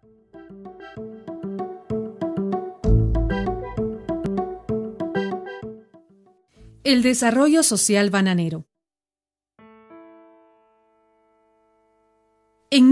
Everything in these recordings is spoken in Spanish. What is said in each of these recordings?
El desarrollo social bananero. En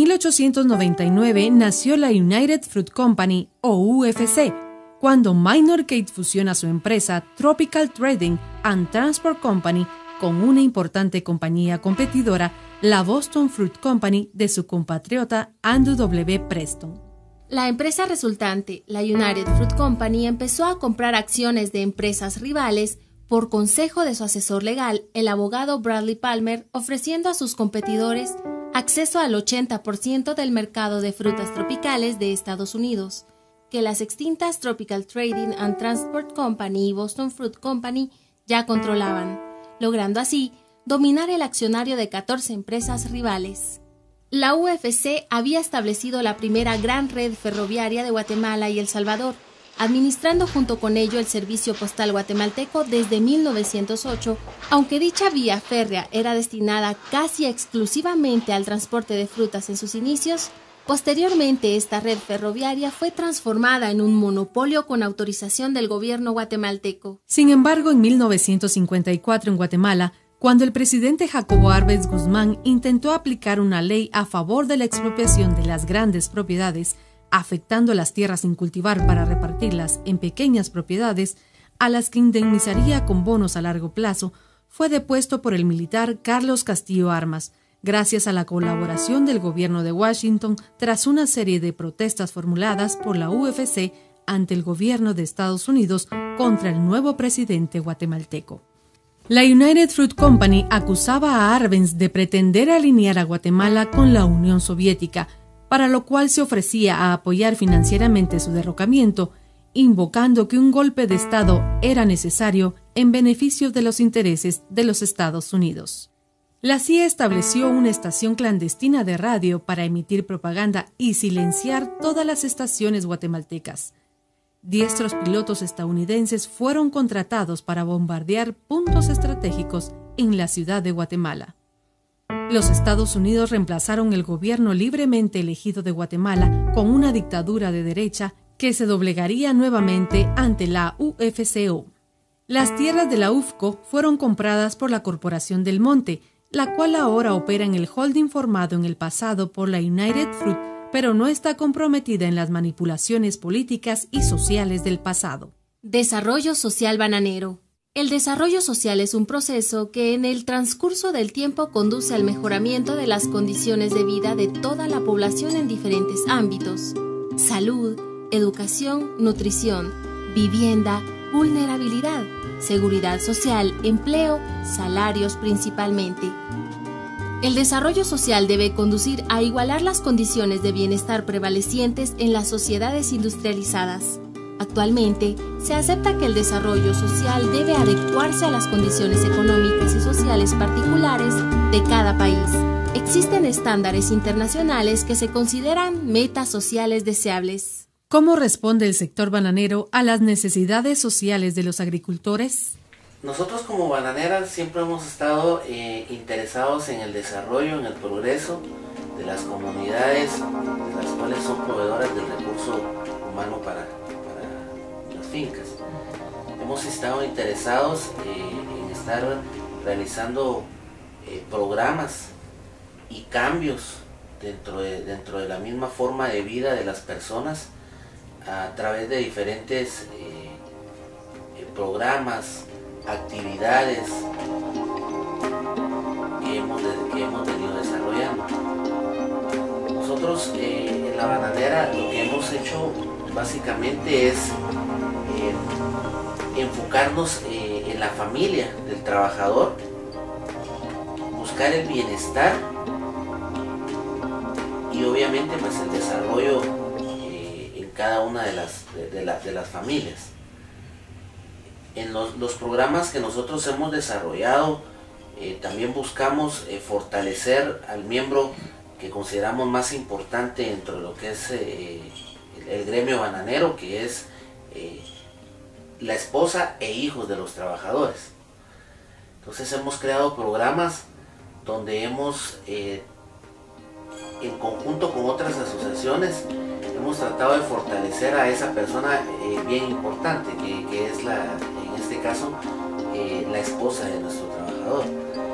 1899 nació la United Fruit Company, o UFC, cuando Minor Cate fusiona su empresa Tropical Trading and Transport Company con una importante compañía competidora, la Boston Fruit Company, de su compatriota Andrew W. Preston. La empresa resultante, la United Fruit Company, empezó a comprar acciones de empresas rivales por consejo de su asesor legal, el abogado Bradley Palmer, ofreciendo a sus competidores acceso al 80% del mercado de frutas tropicales de Estados Unidos, que las extintas Tropical Trading and Transport Company y Boston Fruit Company ya controlaban, logrando así dominar el accionario de 14 empresas rivales. La UFC había establecido la primera gran red ferroviaria de Guatemala y El Salvador, administrando junto con ello el servicio postal guatemalteco desde 1908, aunque dicha vía férrea era destinada casi exclusivamente al transporte de frutas en sus inicios. Posteriormente, esta red ferroviaria fue transformada en un monopolio con autorización del gobierno guatemalteco. Sin embargo, en 1954 en Guatemala, cuando el presidente Jacobo Arbenz Guzmán intentó aplicar una ley a favor de la expropiación de las grandes propiedades, afectando las tierras sin cultivar para repartirlas en pequeñas propiedades, a las que indemnizaría con bonos a largo plazo, fue depuesto por el militar Carlos Castillo Armas, gracias a la colaboración del gobierno de Washington tras una serie de protestas formuladas por la UFC ante el gobierno de Estados Unidos contra el nuevo presidente guatemalteco. La United Fruit Company acusaba a Arbenz de pretender alinear a Guatemala con la Unión Soviética, para lo cual se ofrecía a apoyar financieramente su derrocamiento, invocando que un golpe de Estado era necesario en beneficio de los intereses de los Estados Unidos. La CIA estableció una estación clandestina de radio para emitir propaganda y silenciar todas las estaciones guatemaltecas. Diestros pilotos estadounidenses fueron contratados para bombardear puntos estratégicos en la ciudad de Guatemala. Los Estados Unidos reemplazaron el gobierno libremente elegido de Guatemala con una dictadura de derecha que se doblegaría nuevamente ante la UFCO. Las tierras de la UFCO fueron compradas por la Corporación del Monte, la cual ahora opera en el holding formado en el pasado por la United Fruit, pero no está comprometida en las manipulaciones políticas y sociales del pasado. Desarrollo social bananero. El desarrollo social es un proceso que en el transcurso del tiempo conduce al mejoramiento de las condiciones de vida de toda la población en diferentes ámbitos: salud, educación, nutrición, vivienda, vulnerabilidad, seguridad social, empleo, salarios principalmente. El desarrollo social debe conducir a igualar las condiciones de bienestar prevalecientes en las sociedades industrializadas. Actualmente, se acepta que el desarrollo social debe adecuarse a las condiciones económicas y sociales particulares de cada país. Existen estándares internacionales que se consideran metas sociales deseables. ¿Cómo responde el sector bananero a las necesidades sociales de los agricultores? Nosotros como bananeras siempre hemos estado interesados en el desarrollo, en el progreso de las comunidades, las cuales son proveedoras del recurso humano para las fincas. Hemos estado interesados en estar realizando programas y cambios dentro de la misma forma de vida de las personas a través de diferentes programas, actividades que hemos venido desarrollando. Nosotros en la bananera lo que hemos hecho básicamente es enfocarnos en la familia del trabajador, buscar el bienestar y obviamente pues el desarrollo en cada una de las familias. En los programas que nosotros hemos desarrollado también buscamos fortalecer al miembro que consideramos más importante dentro de lo que es el gremio bananero, que es la esposa e hijos de los trabajadores. Entonces hemos creado programas donde hemos en conjunto con otras asociaciones hemos tratado de fortalecer a esa persona bien importante, que es en este caso la esposa de nuestro trabajador.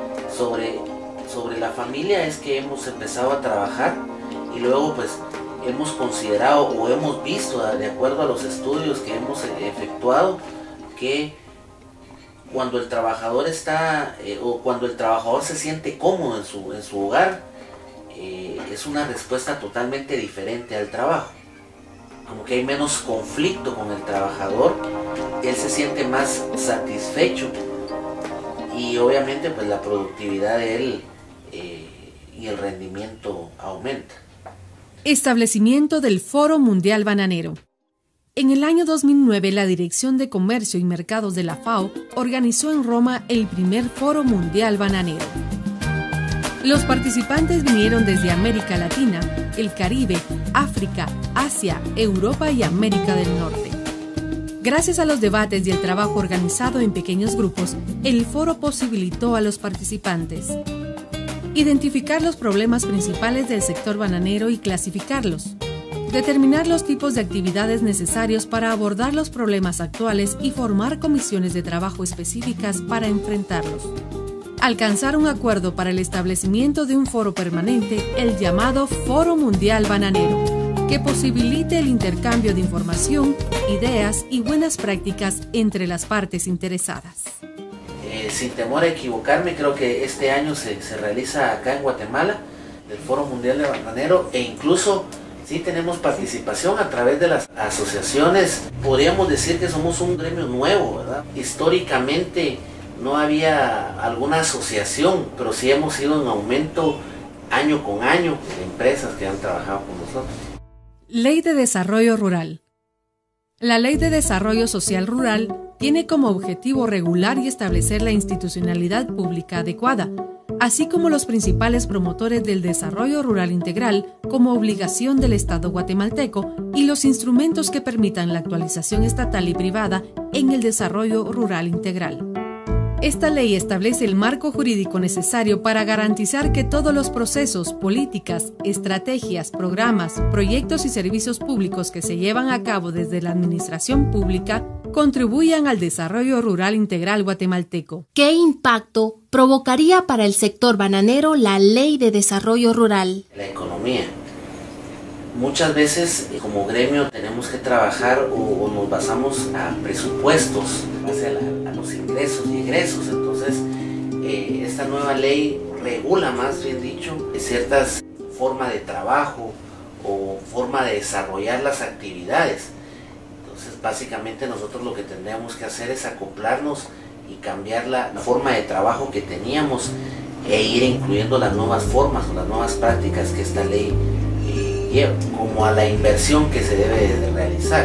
Sobre la familia es que hemos empezado a trabajar y luego pues hemos considerado o hemos visto, de acuerdo a los estudios que hemos efectuado, que cuando el trabajador está o cuando el trabajador se siente cómodo en su hogar, es una respuesta totalmente diferente al trabajo. Como que hay menos conflicto con el trabajador, él se siente más satisfecho y obviamente pues la productividad de él y el rendimiento aumenta. Establecimiento del Foro Mundial Bananero. En el año 2009, la Dirección de Comercio y Mercados de la FAO organizó en Roma el primer Foro Mundial Bananero. Los participantes vinieron desde América Latina, el Caribe, África, Asia, Europa y América del Norte. Gracias a los debates y el trabajo organizado en pequeños grupos, el foro posibilitó a los participantes identificar los problemas principales del sector bananero y clasificarlos, determinar los tipos de actividades necesarios para abordar los problemas actuales y formar comisiones de trabajo específicas para enfrentarlos. Alcanzar un acuerdo para el establecimiento de un foro permanente, el llamado Foro Mundial Bananero, que posibilite el intercambio de información, ideas y buenas prácticas entre las partes interesadas. Sin temor a equivocarme, creo que este año se realiza acá en Guatemala el Foro Mundial de Bananero e incluso sí tenemos participación a través de las asociaciones. Podríamos decir que somos un gremio nuevo, ¿verdad? Históricamente no había alguna asociación, pero sí hemos ido en aumento año con año de empresas que han trabajado con nosotros. Ley de Desarrollo Rural. La Ley de Desarrollo Social Rural tiene como objetivo regular y establecer la institucionalidad pública adecuada, así como los principales promotores del desarrollo rural integral como obligación del Estado guatemalteco y los instrumentos que permitan la actualización estatal y privada en el desarrollo rural integral. Esta ley establece el marco jurídico necesario para garantizar que todos los procesos, políticas, estrategias, programas, proyectos y servicios públicos que se llevan a cabo desde la administración pública contribuyan al desarrollo rural integral guatemalteco. ¿Qué impacto provocaría para el sector bananero la Ley de Desarrollo Rural? La economía. Muchas veces como gremio tenemos que trabajar o nos basamos a presupuestos, base a los ingresos y egresos. Entonces esta nueva ley regula, más bien dicho, ciertas formas de trabajo o forma de desarrollar las actividades. Entonces básicamente nosotros lo que tendríamos que hacer es acoplarnos y cambiar la forma de trabajo que teníamos e ir incluyendo las nuevas formas o las nuevas prácticas que esta ley lleva, como a la inversión que se debe de realizar.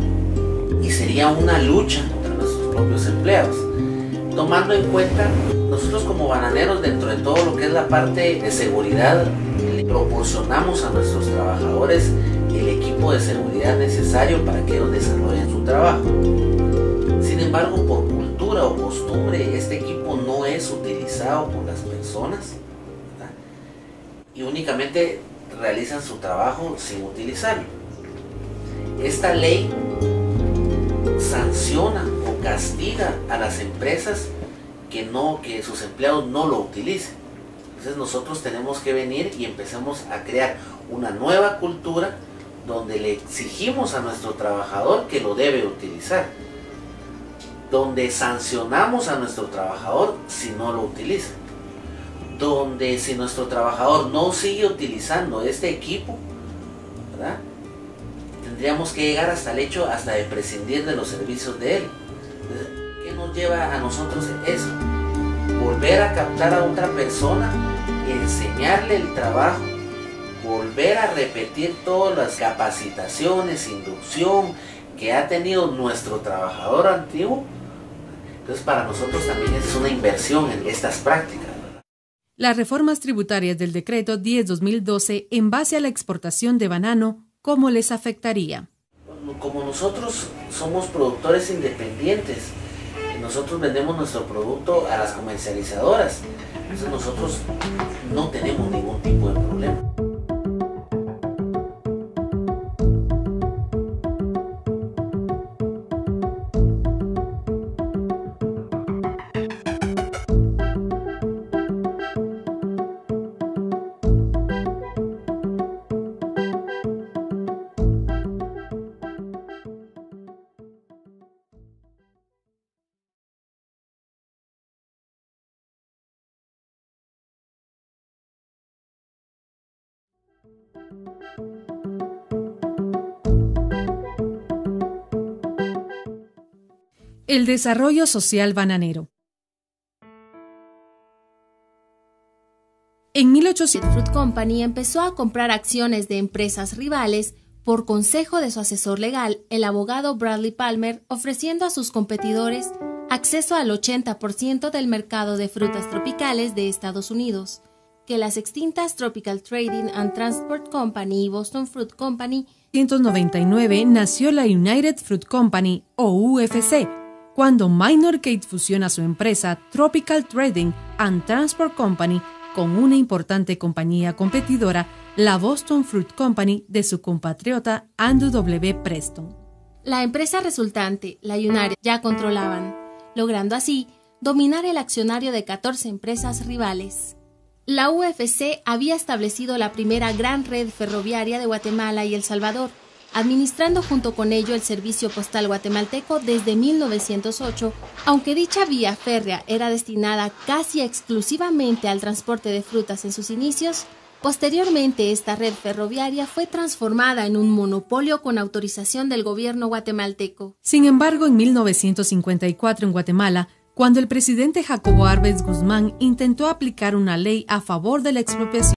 Y sería una lucha contra nuestros propios empleados, tomando en cuenta nosotros como bananeros, dentro de todo lo que es la parte de seguridad, le proporcionamos a nuestros trabajadores el equipo de seguridad necesario para que ellos desarrollen su trabajo. Sin embargo, por cultura o costumbre, este equipo no es utilizado por las personas, ¿verdad? Y únicamente realizan su trabajo sin utilizarlo. Esta ley sanciona o castiga a las empresas que sus empleados no lo utilicen. Entonces nosotros tenemos que venir y empezamos a crear una nueva cultura donde le exigimos a nuestro trabajador que lo debe utilizar, donde sancionamos a nuestro trabajador si no lo utiliza, donde si nuestro trabajador no sigue utilizando este equipo, ¿verdad?, tendríamos que llegar hasta el hecho hasta de prescindir de los servicios de él. ¿Qué nos lleva a nosotros eso? Volver a captar a otra persona, enseñarle el trabajo, volver a repetir todas las capacitaciones, inducción que ha tenido nuestro trabajador antiguo. Entonces para nosotros también es una inversión en estas prácticas. Las reformas tributarias del Decreto 10/2012 en base a la exportación de banano, ¿cómo les afectaría? Como nosotros somos productores independientes, nosotros vendemos nuestro producto a las comercializadoras, entonces nosotros no tenemos ningún tipo de problema. El desarrollo social bananero. En 1800, Fruit Company empezó a comprar acciones de empresas rivales por consejo de su asesor legal, el abogado Bradley Palmer, ofreciendo a sus competidores acceso al 80% del mercado de frutas tropicales de Estados Unidos, que las extintas Tropical Trading and Transport Company y Boston Fruit Company. En 1999 nació la United Fruit Company, o UFC, cuando Minor Cate fusiona su empresa Tropical Trading and Transport Company con una importante compañía competidora, la Boston Fruit Company, de su compatriota Andrew W. Preston. La empresa resultante, la United, ya controlaban, logrando así dominar el accionario de 14 empresas rivales. La UFC había establecido la primera gran red ferroviaria de Guatemala y El Salvador, administrando junto con ello el servicio postal guatemalteco desde 1908, aunque dicha vía férrea era destinada casi exclusivamente al transporte de frutas en sus inicios. Posteriormente, esta red ferroviaria fue transformada en un monopolio con autorización del gobierno guatemalteco. Sin embargo, en 1954 en Guatemala, cuando el presidente Jacobo Arbenz Guzmán intentó aplicar una ley a favor de la expropiación